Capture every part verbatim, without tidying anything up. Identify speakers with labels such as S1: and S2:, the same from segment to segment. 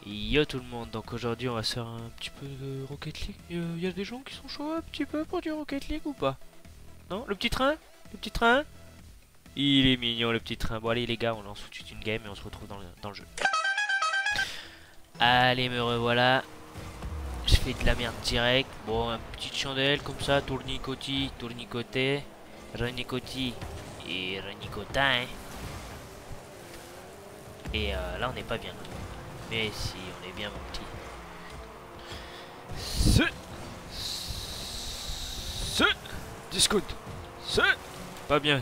S1: Yo tout le monde, donc aujourd'hui on va se faire un petit peu de Rocket League. Il y a des gens qui sont chauds un petit peu pour du Rocket League ou pas? Non? Le petit train? Le petit train? Il est mignon le petit train. Bon allez les gars, on lance tout de suite une game et on se retrouve dans le, dans le jeu. Allez me revoilà. Je fais de la merde direct. Bon, une petite chandelle comme ça, tournicotis, tournicoté, renicoti et renicotin. Hein. Et euh, là on n'est pas bien. Mais si, on est bien mon petit. Ce Ce Discount Ce Pas bien.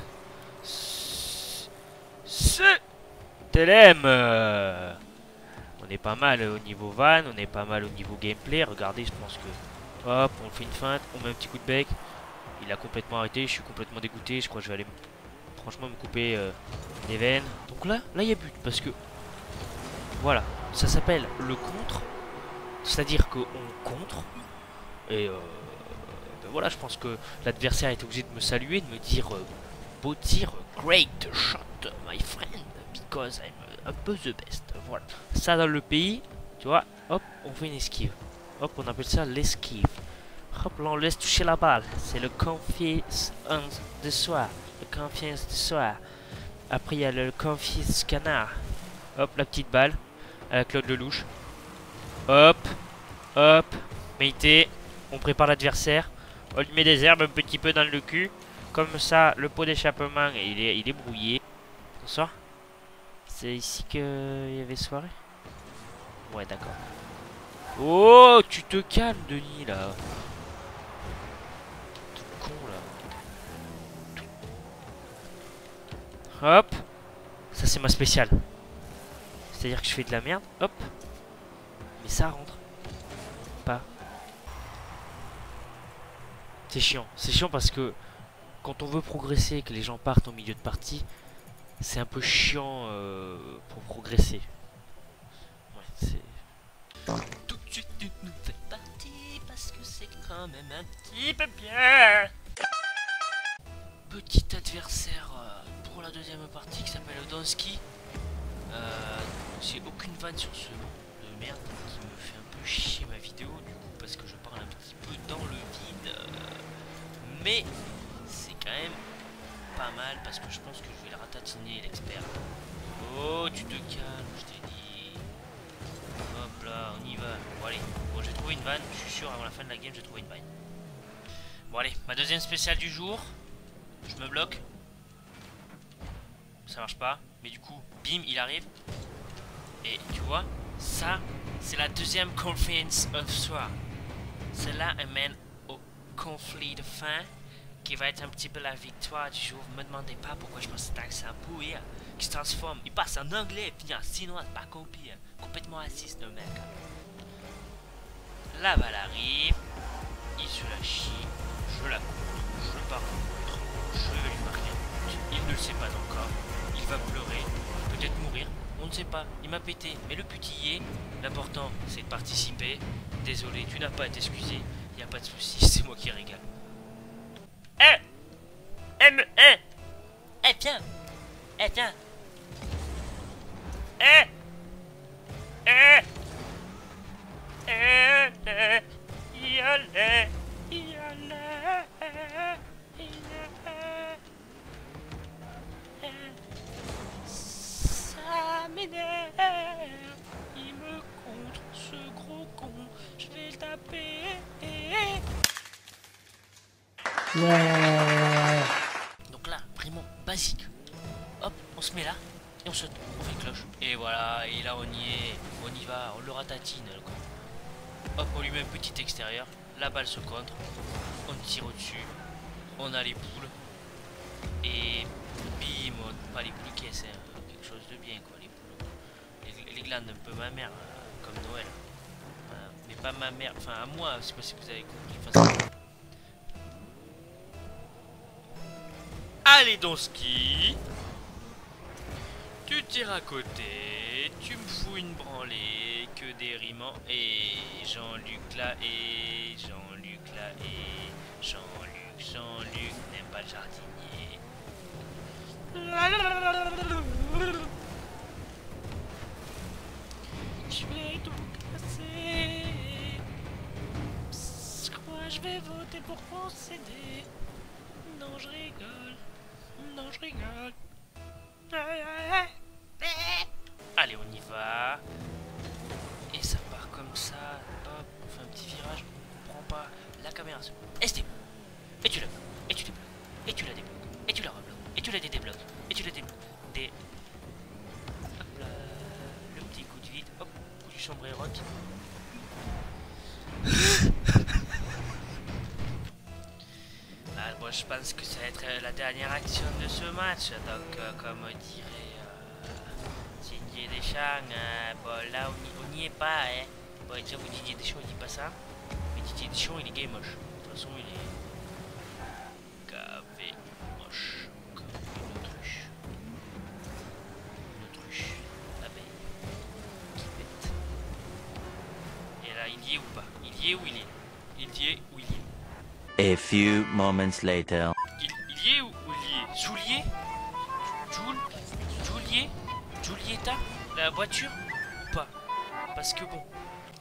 S1: Ce Telem euh, On est pas mal au niveau van, on est pas mal au niveau gameplay. Regardez, je pense que... Hop, on fait une feinte, on met un petit coup de bec. Il a complètement arrêté, je suis complètement dégoûté. Je crois que je vais aller, franchement, me couper euh, les veines. Donc là, là il y a but, parce que... Voilà, ça s'appelle le contre. C'est-à-dire qu'on contre. Et euh, ben voilà, je pense que l'adversaire est obligé de me saluer, de me dire euh, beau tir, great shot, my friend, because I'm un peu the best. Voilà. Ça dans le pays, tu vois, hop, on fait une esquive. Hop, on appelle ça l'esquive. Hop, là on laisse toucher la balle. C'est le confiance de soi. Le confiance de soi. Après il y a le confiance canard. Hop, la petite balle. À la Claude Lelouch. Hop, hop, Méité. On prépare l'adversaire. On lui met des herbes un petit peu dans le cul. Comme ça, le pot d'échappement, il est, il est brouillé. Bonsoir. C'est ici qu'il y avait soirée? Ouais, d'accord. Oh, tu te calmes, Denis, là. Tout con, là. Hop. Ça, c'est ma spéciale. C'est-à-dire que je fais de la merde. Hop. Mais ça rentre. Pas. C'est chiant. C'est chiant parce que quand on veut progresser, que les gens partent au milieu de partie, c'est un peu chiant euh, pour progresser. Ouais, c'est... Tout de suite une nouvelle partie parce que c'est quand même un petit peu bien. Petit adversaire euh, pour la deuxième partie qui s'appelle Donski. Euh, J'ai aucune vanne sur ce nom de merde qui me fait un peu chier ma vidéo du coup parce que je parle un petit peu dans le vide. Euh, mais c'est quand même pas mal parce que je pense que je vais le ratatiner l'expert. Oh tu te calmes, je t'ai dit. Hop là, on y va. Bon allez, bon j'ai trouvé une vanne, je suis sûr avant la fin de la game j'ai trouvé une vanne. Bon allez, ma deuxième spéciale du jour. Je me bloque. Ça marche pas, mais du coup, bim, il arrive. Et tu vois, ça, c'est la deuxième confiance of soi. Celle-là amène au conflit de fin, qui va être un petit peu la victoire du jour. Ne me demandez pas pourquoi je pense que c'est un accent pourri, qui se transforme. Il passe en anglais et finit en chinois, pas compris. Complètement raciste, le mec. La balle arrive, il se la chie, je la contre, je pars contre, je vais lui marquer un but. Il ne le sait pas encore. Il va pleurer, peut-être mourir, on ne sait pas, il m'a pété, mais le petit y est, l'important c'est de participer, désolé, tu n'as pas à t'excuser, il n'y a pas de souci, c'est moi qui régale. Eh Eh me Eh Eh tiens Eh tiens Eh Eh Eh Eh Yolé Yolé Ça m'énerve, il me contre ce gros con, je vais le taper. Yeah. Donc là, vraiment basique. Hop, on se met là et on saute, on fait cloche. Et voilà, et là on y est, on y va, on le ratatine le con. Hop, on lui met un petit extérieur, la balle se contre, on tire au-dessus, on a les poules. Et bim, on... pas les poules qui c'est quelque chose de bien quoi, les poules. Les, les glandes un peu ma mère, euh, comme Noël. Euh, mais pas ma mère, enfin à moi, je sais pas si vous avez compris. Enfin, allez Donski, tu tires à côté, tu me fous une branlée, que des rimants. Et Jean-Luc là, et Jean-Luc là, et Jean-Luc, Jean-Luc n'aime pas le jardinier. Je vais tout casser. Je crois que je vais voter pour concéder. Non, je rigole. Non, je rigole. Allez, on y va. Et ça part comme ça. Hop, on fait un petit virage. On prend pas la caméra. Et c'est bon. Et tu la et tu débloques. Et tu la débloques. Et tu la rebloques. Et tu la débloques. Et tu la débloques. Des... Hop là. Le petit coup de vide. Hop, coup du sombrero. Ah, bon, je pense que ça va être la dernière action de ce match. Donc, euh, comme dirait euh, Didier Deschamps, euh, bon, là on n'y est pas. Hein. Bon, déjà, vous Didier Deschamps, il dit pas ça. Mais Didier Deschamps, il est gay moche. De toute façon, il est gavé moche. Comme une autruche. Une autruche. L'abeille. Qui pète. Et là, il y est ou pas? Il y est ou il est? Il y est ou il y est?
S2: A few moments later.
S1: Il, il y est ou, ou il y est? Juliet? Jules? Juliet? Julieta? La voiture? Ou pas? Parce que bon.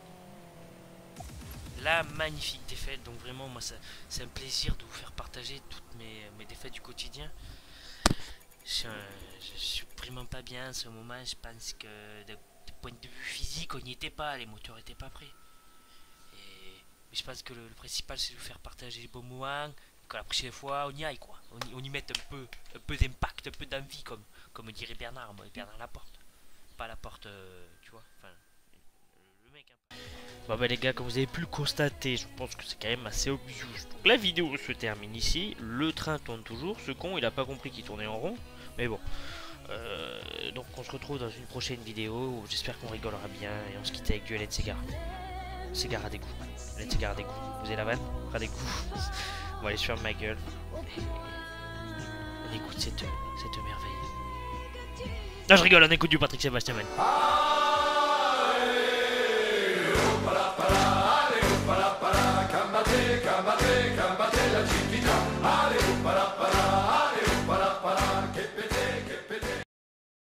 S1: La magnifique défaite. Donc vraiment, moi, c'est un plaisir de vous faire partager toutes mes, mes défaites du quotidien. Je, je suis vraiment pas bien en ce moment. Je pense que de, de point de vue physique, on n'y était pas. Les moteurs n'étaient pas prêts. Mais je pense que le, le principal c'est de vous faire partager les bons moments, que la prochaine fois on y aille quoi, on y, on y mette un peu, un peu d'impact, un peu d'envie comme, comme dirait Bernard, moi, Bernard Laporte, pas Laporte, euh, tu vois, enfin, le, le mec. Hein. Bon bah les gars, comme vous avez pu le constater, je pense que c'est quand même assez obvious. Donc la vidéo se termine ici, le train tourne toujours, ce con il a pas compris qu'il tournait en rond, mais bon. Euh, donc on se retrouve dans une prochaine vidéo où j'espère qu'on rigolera bien et on se quitte avec du Hélène Ségara. Ségara des coups. Hélène Ségara des coups. Vous avez la vanne? Pas des coups. On va aller se faire ma gueule. Et on écoute cette, cette merveille. Non, je rigole, on écoute du Patrick Sébastien.
S3: Allez,